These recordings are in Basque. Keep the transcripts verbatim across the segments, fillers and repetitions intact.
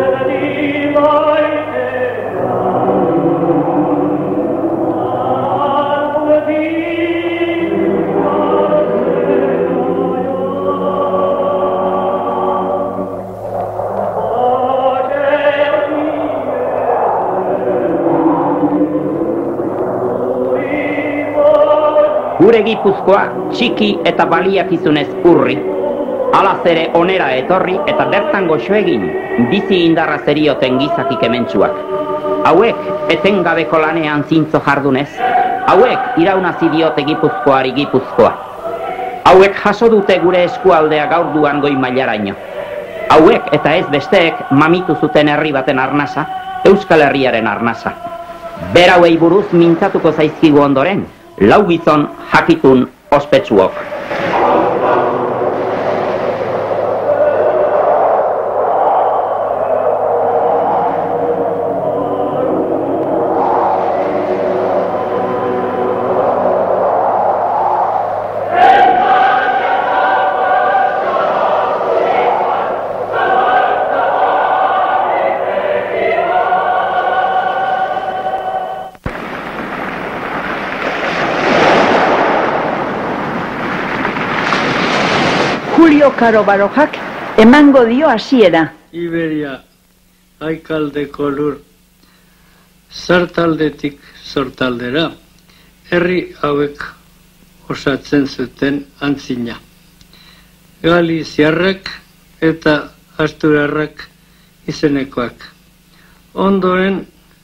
Gure Gipuzkoa txiki eta baliakizunez urri, alaz ere onera etorri eta bertan goxo egin bizi indarra zerioten gizakik hementsuak. Hauek etengabeko lanean zintzo jardunez, hauek iraunazi diote Gipuzkoari Gipuzkoa. Hauek jaso dute gure eskualdea gaur duan goi mailaraino. Hauek eta ez besteek mamitu zuten herri baten arnasa, Euskal Herriaren arnasa. Berauei buruz mintzatuko zaizkigu ondoren, lau gizon jakitun ospetsuok. Julio Caro Barojak emango dio hasiera. Iberia, Aikaldeko lur, zartaldetik sortaldera, herri hauek osatzen zuten antzina. Galiziarrak eta asturarrak izenekoak. Ondoren,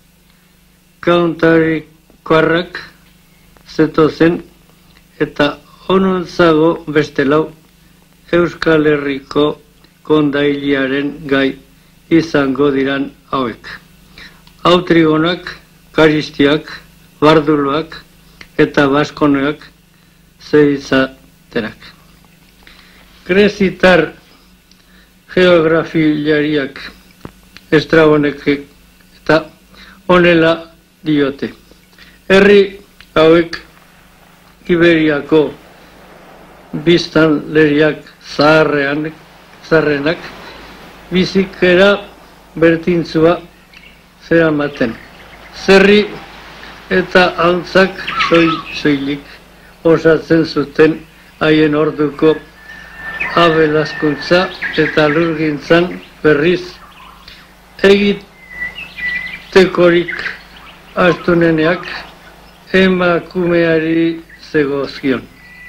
kauntarikoarrak zetozen eta onuntzago beste lau Euskal Herriko kondailiaren gai izango diran hauek. Autrigonak, karistiak, barduloak eta baskoneak zeitzatenak. Grezitar geografilariak Estrabonek eta honela diote. Herri hauek Iberiako biztanleriak zaharrean, zaharrenak bizikera bertintzua zeramaten. Zerri eta ahuntzak soilik osatzen zuten haien orduko abelazkuntza eta lurgintzan berriz egitekorik astuneneak emakumeari zegozkion.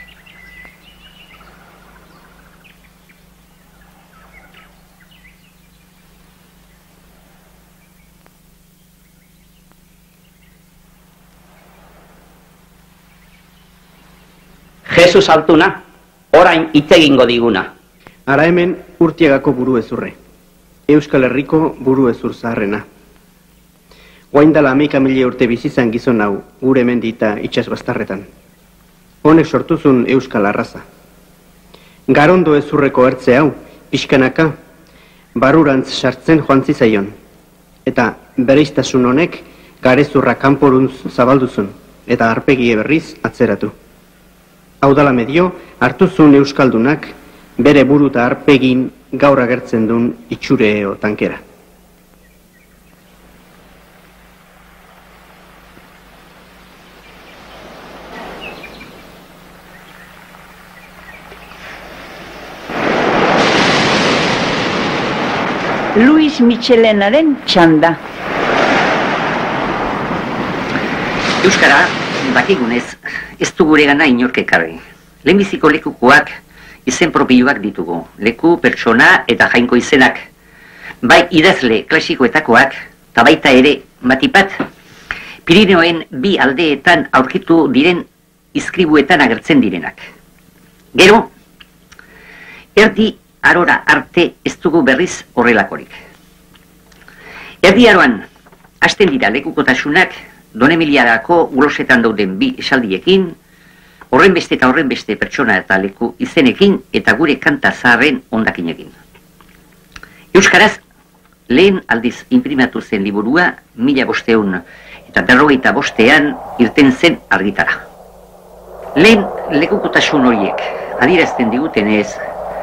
Jesus Altuna, orain hitz egingo diguna. Ara hemen Urtiagako buru ezurre. Euskal Herriko buru ezur zaharrena. Guaindala hamaika mila urte bizizan gizon hau gure mendita itxas bastarretan. Honek sortuzun Euskal arraza. Garondo ezurreko ertze hau, pixkanaka, barurantz sartzen joan zizaion. Eta bereiztasun honek garezurra kanporuntz zabalduzun eta arpegie berriz atzeratu. Hau dala medio, hartuzun Euskaldunak bere buru eta arpegin gaur agertzen duen itxureo tankera. Luis Michelenaren txanda. Euskara, bakigunez, ez du gure gana inork ekarri. Lehenbiziko lekukoak izen propioak ditugu, leku, pertsona eta jainko izenak. Bai idazle klasikoetakoak, eta baita ere, batipat, Pirineoen bi aldeetan aurkitu diren izkribuetan agertzen direnak. Gero, erdi arora arte ez dugu berriz horrelakorik. Erdi aroan, hasten dira lekukotasunak, Donemiliarako ulosetan dauden bi esaldiekin, horren beste eta horren beste pertsona eta leku izenekin eta gure kanta zaharren ondakinekin. Euskaraz, lehen aldiz inprimatu zen liburua, mila bosteun eta berrogeita bostean irten zen argitara. Lehen lekukotasun horiek adierazten digutenez,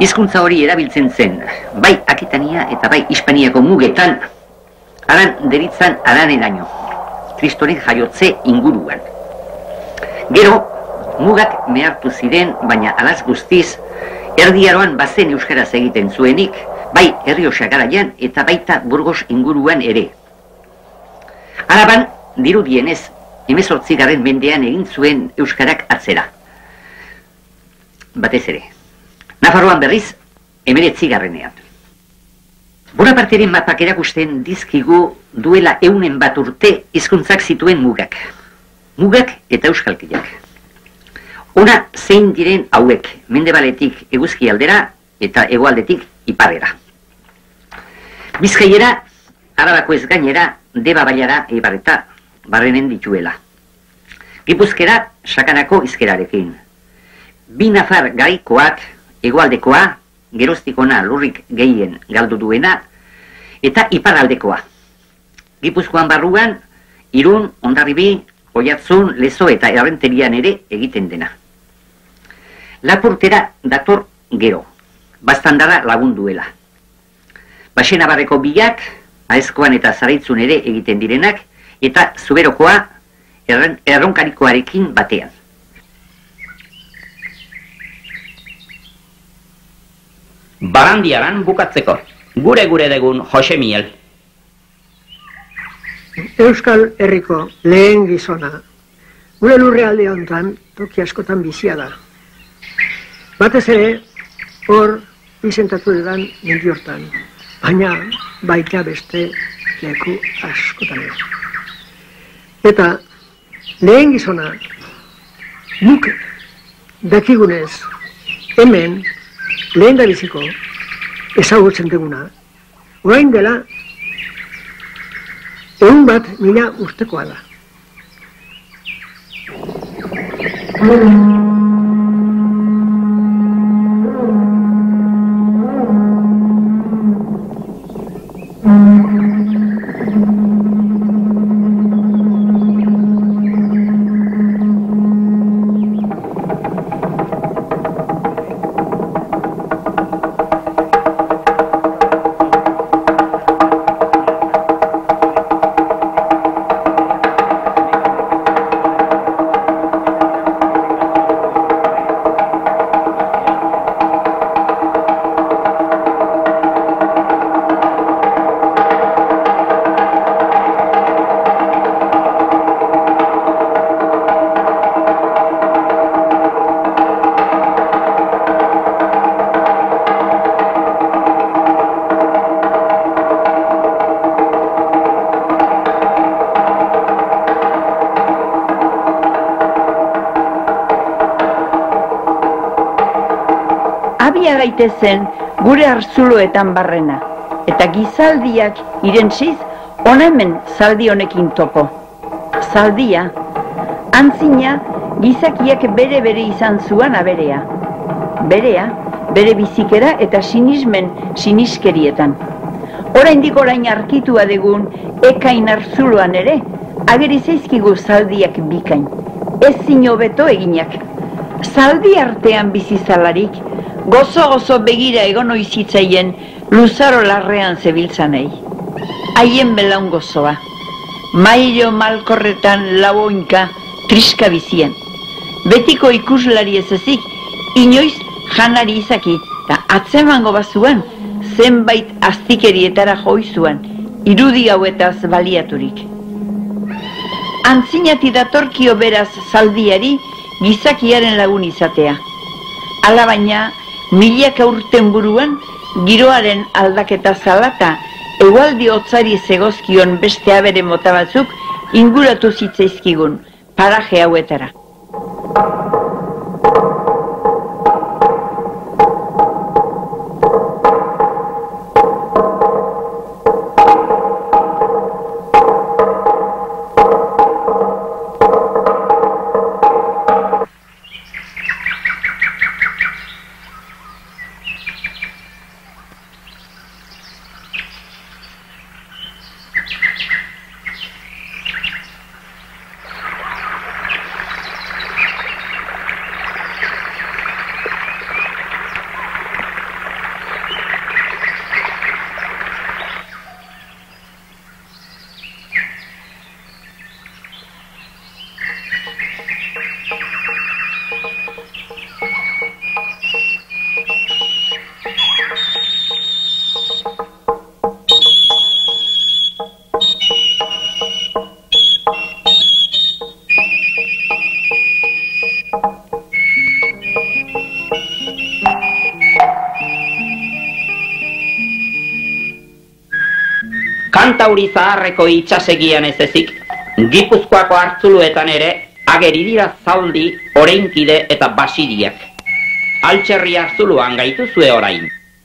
hizkuntza hori erabiltzen zen, bai Akitania eta bai Hispaniako mugetan, aran deritzan araneraino, Kristoren jaiotze inguruan. Gero, mugak mehartu ziren, baina alaz guztiz, Erdi Aroan bazen euskaraz egiten zuenik, bai Errioxa garaian eta baita Burgos inguruan ere. Araban, dirudienez, hemezortzigarren mendean egin zuen euskarak atzera. Batez ere. Nafarroan berriz, hemeretzigarrenean. Bonaparteren mapak erakusten dizkigu duela eunen bat urte hizkuntzak zituen mugak. Mugak eta euskalkiak. Ona zein diren hauek, mendebaletik eguzkialdera eta hegoaldetik iparrera. Bizkaiera, Arabako ez gainera, Deba bailara eibarreta barrenen dituela. Gipuzkera, Sakanako izkerarekin. Bi nafar garaikoak, hegoaldekoa, geroztikona lurrik gehien galdu duena, eta iparraldekoa. Gipuzkoan barruan, Irun, Hondarribi, Oiartzun, Lezo eta Errenterian ere egiten dena. Lapurtera dator gero, Baztandarra lagunduela. Baxenabarreko bilak, Aezkoan eta Zaraitzun ere egiten direnak, eta Zuberokoa erren, erronkarikoarekin batean. Barandiaran bukatzeko, gure-gure degun Jose Miel. Euskal Herriko lehen gizona, gure lurrealde honetan toki askotan bizia da. Batez ere, hor izentatu edan mendi hortan, baina baita beste leku askotan. Eta lehen gizona, guk dakigunez, hemen lehen da biziko ezagutzen duguna, orain dela egun bat mila urtekoa da. Abia gaitezen gure arzuloetan barrena, eta gizaldiak irentsiz hona hemen zaldi honekin topo. Zaldia, antzina gizakiak bere-bere izan zuan aberea. Berea, bere bizikera eta sinismen siniskerietan. Oraindik orain arkitua degun ekain arzuloan ere, ageri zaizkigu zaldiak bikain. Ez zino beto eginak. Zaldi artean bizizalarik, gozo-gozo begira egon oizitzaien luzaro larrean zebiltzanei. Haien belaun gozoa. Mailo malkorretan laboinka triska bizien. Betiko ikuslari ez ezik, inoiz janari izaki, eta atzemango bazuan, zenbait aztikerietara joizuan, irudi hauetaz baliaturik. Antzinati datorkio beraz zaldiari, gizakiaren lagun izatea. Hala baina, milaka urten buruan, giroaren aldaketa zalata, egualdi hotzari zegozkion beste abere mota batzuk inguratu zitzaizkigun, paraje hauetara. Kantauri zaharreko itxasegian ez ezik, Gipuzkoako hartzuluetan ere ageri dira zaldi, oreinkide eta basiriak. Altxerri hartzuluan gaituzue orain.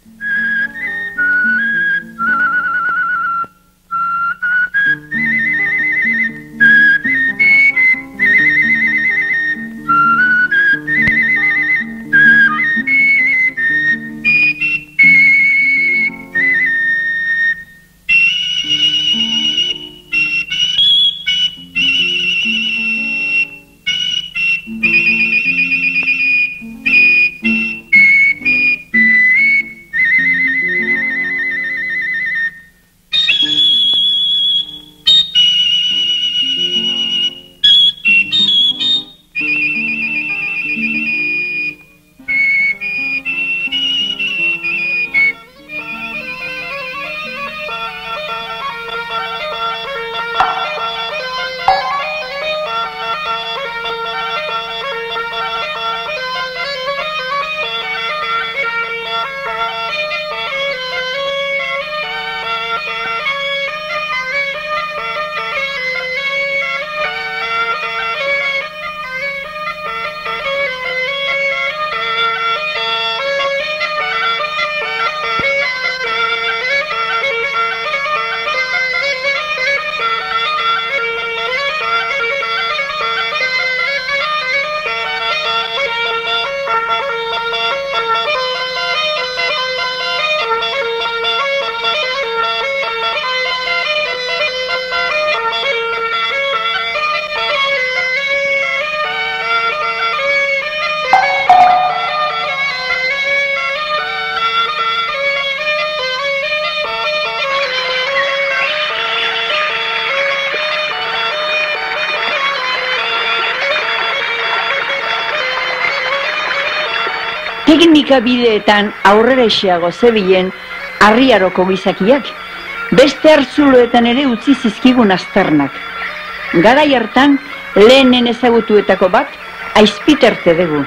Teknika bideetan aurrera esiago zebilen Arriaroko gizakiak, beste hartzuloetan ere utzi zizkigun azternak. Garai hartan, lehenen ezagutuetako bat, Aizpiterte dugu.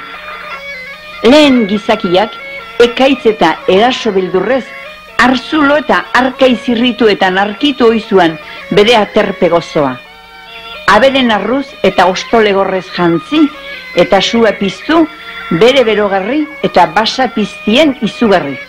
Lehen gizakiak, ekaitz eta eraso bildurrez, hartzulo eta arkaiz irrituetan arkitu oizuan bere aterpe gozoa. Aberen arruz eta ostolegorrez jantzi eta sua piztu, bere berogarri eta basa piztien izugarri.